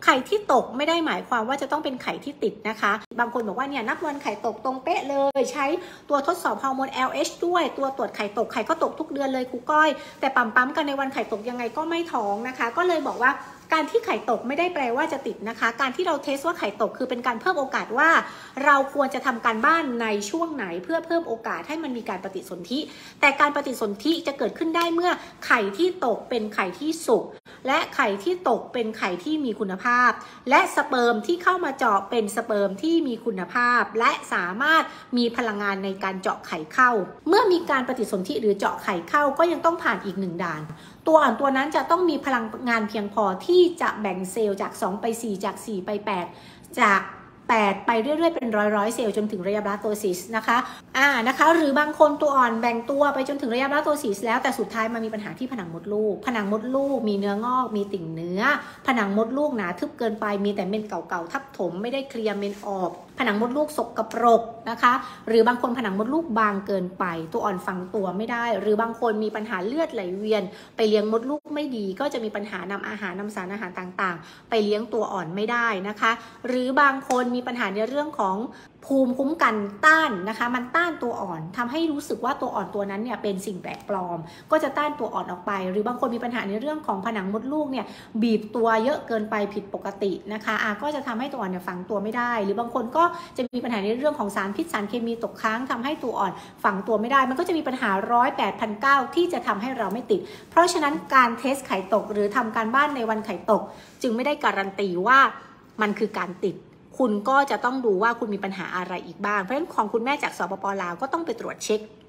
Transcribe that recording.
ไข่ที่ตกไม่ได้หมายความว่าจะต้องเป็นไข่ที่ติดนะคะบางคนบอกว่าเนี่ยนับวันไข่ตกตรงเป๊ะเลยใช้ตัวทดสอบฮอร์โมน LH ด้วยตัวตรวจไข่ตกไข่ก็ตกทุกเดือนเลยครูก้อยแต่ปั๊มกันในวันไข่ตกยังไงก็ไม่ท้องนะคะก็เลยบอกว่าการที่ไข่ตกไม่ได้แปลว่าจะติดนะคะการที่เราเทสว่าไข่ตกคือเป็นการเพิ่มโอกาสว่าเราควรจะทำการบ้านในช่วงไหนเพื่อเพิ่มโอกาสให้มันมีการปฏิสนธิแต่การปฏิสนธิจะเกิดขึ้นได้เมื่อไข่ที่ตกเป็นไข่ที่สุกและไข่ที่ตกเป็นไข่ที่มีคุณภาพและสเปิร์มที่เข้ามาเจาะเป็นสเปิร์มที่มีคุณภาพและสามารถมีพลังงานในการเจาะไข่เข้าเมื่อมีการปฏิสนธิหรือเจาะไข่เข้าก็ยังต้องผ่านอีก1 ด่านตัวอ่อนตัวนั้นจะต้องมีพลังงานเพียงพอที่จะแบ่งเซลล์จาก2ไป4จาก4ไป8จาก8ไปเรื่อยๆเป็นร้อยเซลล์จนถึงระยะบลาสโตซิสนะคะหรือบางคนตัวอ่อนแบ่งตัวไปจนถึงระยะบลาสโตซิสแล้วแต่สุดท้ายมันมีปัญหาที่ผนังมดลูกมีเนื้องอกมีติ่งเนื้อผนังมดลูกหนาทึบเกินไปมีแต่เม็ดเก่าๆทับถมไม่ได้เคลียร์เม็ดออกผนังมดลูกสกปรกนะคะหรือบางคนผนังมดลูกบางเกินไปตัวอ่อนฝังตัวไม่ได้หรือบางคนมีปัญหาเลือดไหลเวียนไปเลี้ยงมดลูกไม่ดีก็จะมีปัญหานำอาหารนำสารอาหารต่างๆไปเลี้ยงตัวอ่อนไม่ได้นะคะหรือบางคนมีปัญหาในเรื่องของภูมิคุ้มกันต้านนะคะมันต้านตัวอ่อนทำให้รู้สึกว่าตัวอ่อนตัวนั้นเนี่ยเป็นสิ่งแปลกปลอมก็จะต้านตัวอ่อนออกไปหรือบางคนมีปัญหาในเรื่องของผนังมดลูกเนี่ยบีบตัวเยอะเกินไปผิดปกตินะคะก็จะทำให้ตัวอ่อนเนี่ยฝังตัวไม่ได้หรือบางคนก็จะมีปัญหาในเรื่องของสารพิษสารเคมีตกค้างทำให้ตัวอ่อนฝังตัวไม่ได้มันก็จะมีปัญหา108,900ที่จะทำให้เราไม่ติดเพราะฉะนั้นการเทสไข่ตกหรือทำการบ้านในวันไข่ตกจึงไม่ได้การันตีว่ามันคือการติดคุณก็จะต้องดูว่าคุณมีปัญหาอะไรอีกบ้างเพราะฉะนั้นของคุณแม่จากสปป.ลาวก็ต้องไปตรวจเช็ค